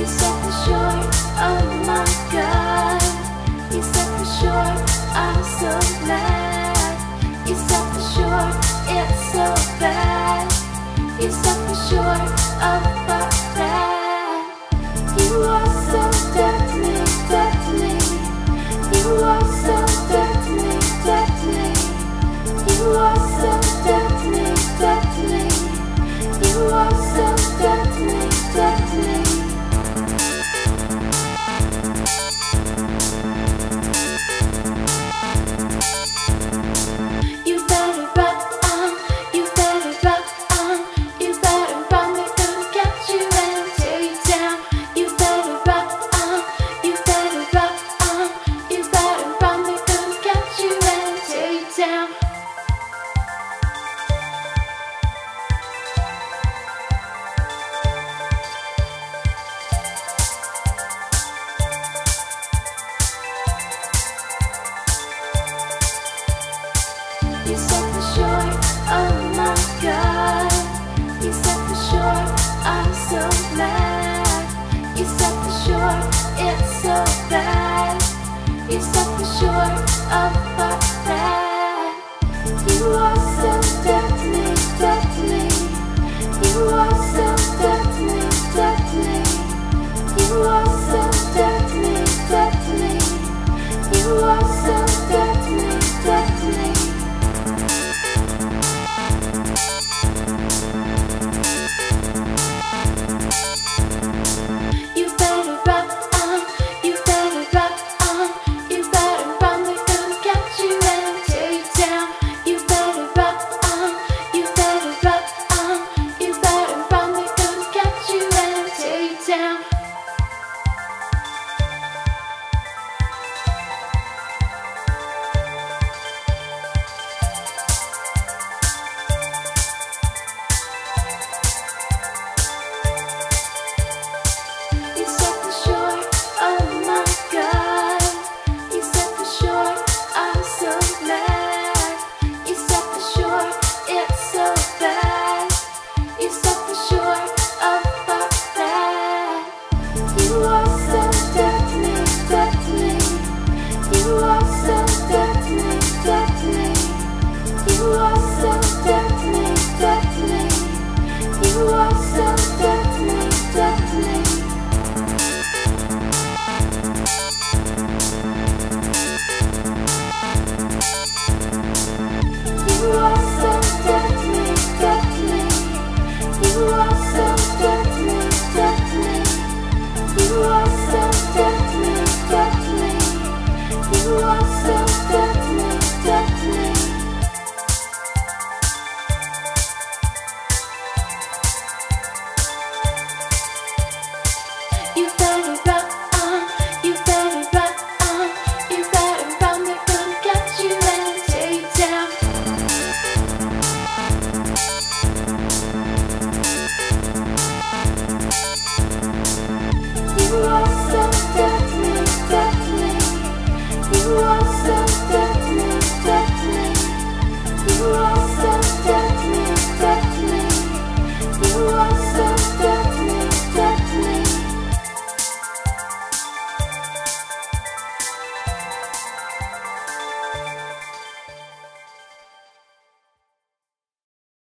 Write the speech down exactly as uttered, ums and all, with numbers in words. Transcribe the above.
You set the shore, oh my God. You set the shore, I'm so glad. You set the shore, it's so bad. You set the shore of our bad. You are so deadly, deadly. You are so deadly, deadly. You are so deadly, deadly. You are so deadly, deadly. You better rock on, you better rock on, you better run, they're gonna catch you and tear you down. You better rock on, you better rock on, you better run, they're gonna catch you and tear you down. You set the shore, oh my God. You set the shore, I'm so glad. You set the shore, it's so bad. You set the shore of our bad. You are so deadly, deadly. You are so deadly, deadly. You are so deadly, deadly. You are so deadly, deadly. You better rock on, you better rock on, you better run, they're gonna catch you and tear you down. You better rock on, you better rock on, you better run, they're gonna catch you and tear you down. You set the shore, oh my God. You set the shore, I'm so glad. You set the shore, it's so bad. You set the shore of our bad. You